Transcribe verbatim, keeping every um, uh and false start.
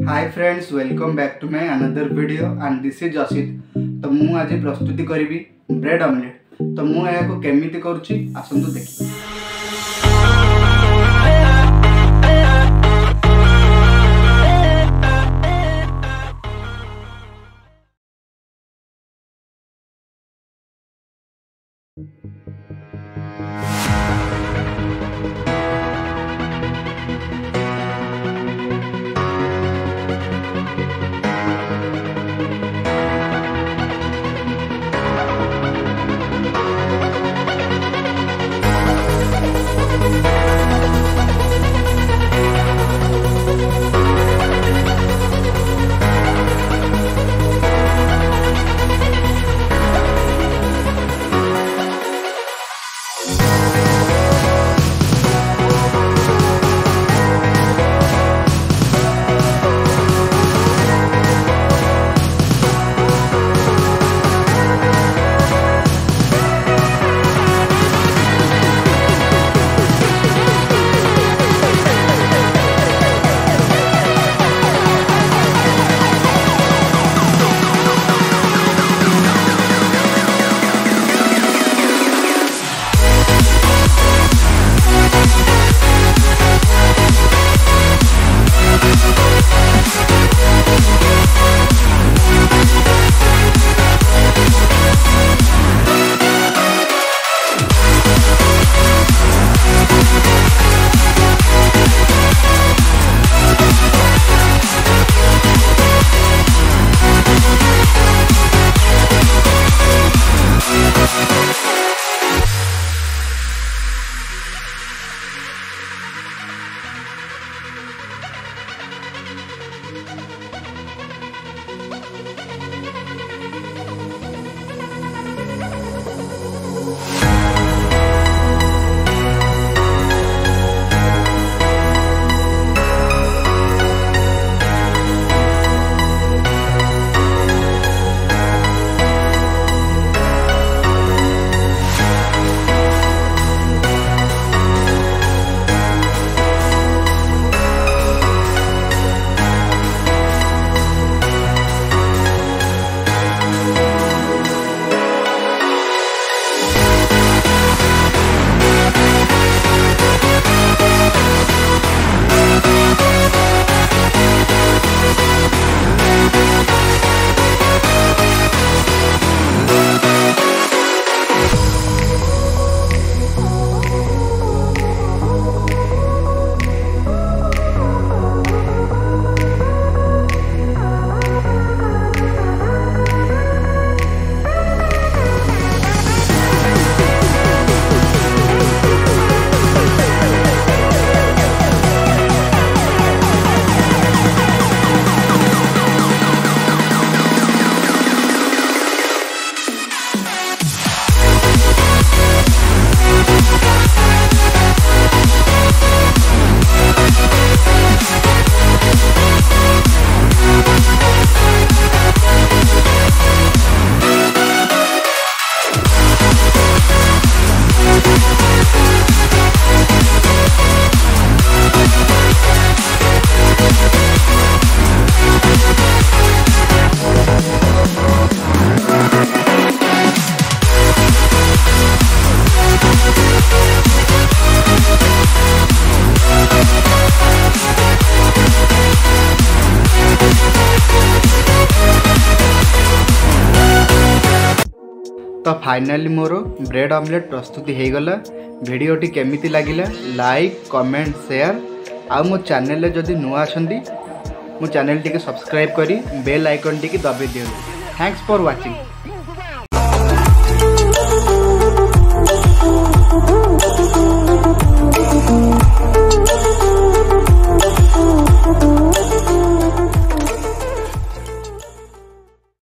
Hi friends, welcome back to my another video and this is Asit. तो मु आज प्रस्तुति करी ब्रेड ऑमलेट। तो मु या केमिति करूची आसंतु देखि। तो फाइनली मोर ब्रेड ऑमलेट प्रस्तुति हो गला। वीडियोटी केमिति लागिला लाइक कमेंट शेयर आ मो चैनल जदि नुआ आछंदी मो चैनल टी सब्सक्राइब करी बेल आइकन टी दबाई दियो। Thanks for watching.